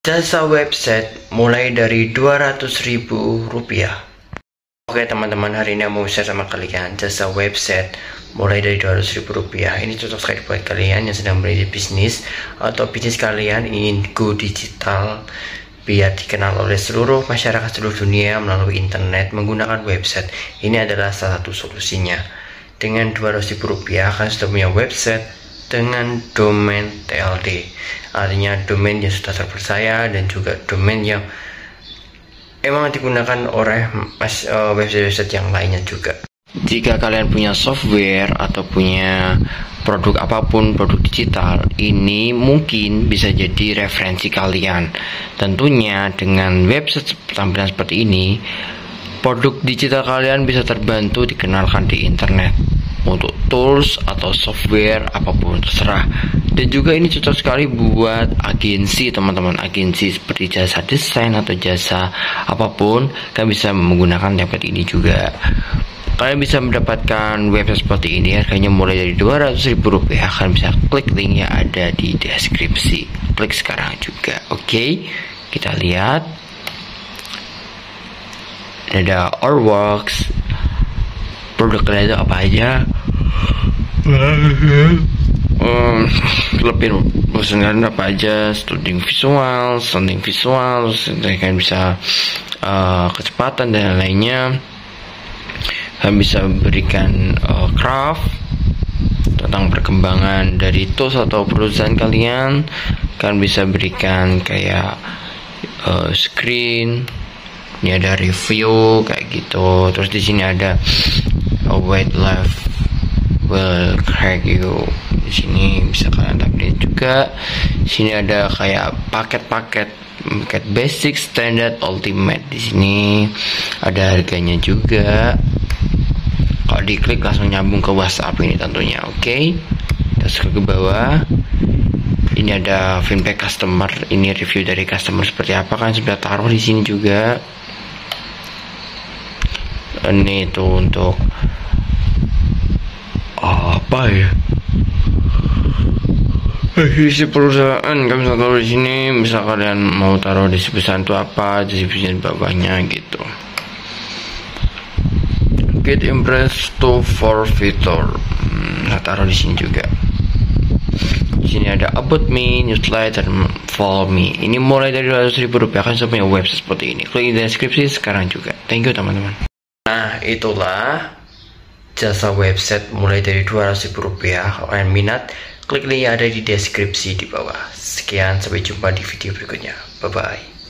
Jasa website mulai dari Rp200.000. Oke teman-teman, hari ini mau share sama kalian jasa website mulai dari Rp200.000. Ini cocok sekali buat kalian yang sedang merintis bisnis atau bisnis kalian ingin go digital biar dikenal oleh seluruh masyarakat seluruh dunia melalui internet menggunakan website. Ini adalah salah satu solusinya. Dengan Rp200.000 kalian sudah punya website dengan domain TLD, artinya domain yang sudah terpercaya dan juga domain yang emang digunakan oleh website-website yang lainnya juga. Jika kalian punya software atau punya produk apapun, produk digital, ini mungkin bisa jadi referensi kalian. Tentunya dengan website tampilan seperti ini, produk digital kalian bisa terbantu dikenalkan di internet untuk tools atau software apapun terserah. Dan juga ini cocok sekali buat agensi teman-teman, agensi seperti jasa desain atau jasa apapun, kalian bisa menggunakan template ini juga. Kalian bisa mendapatkan website seperti ini, harganya mulai dari Rp200.000. Kalian bisa klik link yang ada di deskripsi, klik sekarang juga. Oke, kita lihat ada Orworks. Produk kalian itu apa aja? Lebih bosan apa aja? Studying visual, kalian bisa kecepatan dan lainnya. Kalian bisa berikan craft tentang perkembangan dari tools atau perusahaan kalian. Kalian bisa berikan kayak screen. Ini ada review kayak gitu. Terus di sini ada white life will crack you. Di sini bisa kalian tampilin juga. Di sini ada kayak paket basic, standard, ultimate. Di sini ada harganya juga. Kalau diklik langsung nyambung ke WhatsApp ini tentunya. Oke. Terus ke bawah. Ini ada feedback customer. Ini review dari customer seperti apa, kan sudah taruh di sini juga. Ini itu untuk apa ya? Isi perusahaan kalian bisa taruh di sini. Misal kalian mau taruh di perusahaan itu apa, deskripsi di bawahnya gitu. Get impressed to for Victor. Taruh di sini juga. Di sini ada about me, newsletter, follow me. Ini mulai dari Rp200.000. Kan sudah punya website seperti ini. Klik di deskripsi sekarang juga. Thank you teman-teman. Nah, itulah jasa website mulai dari Rp200.000. Kalau kalian minat, klik link yang ada di deskripsi di bawah. Sekian, sampai jumpa di video berikutnya. Bye bye.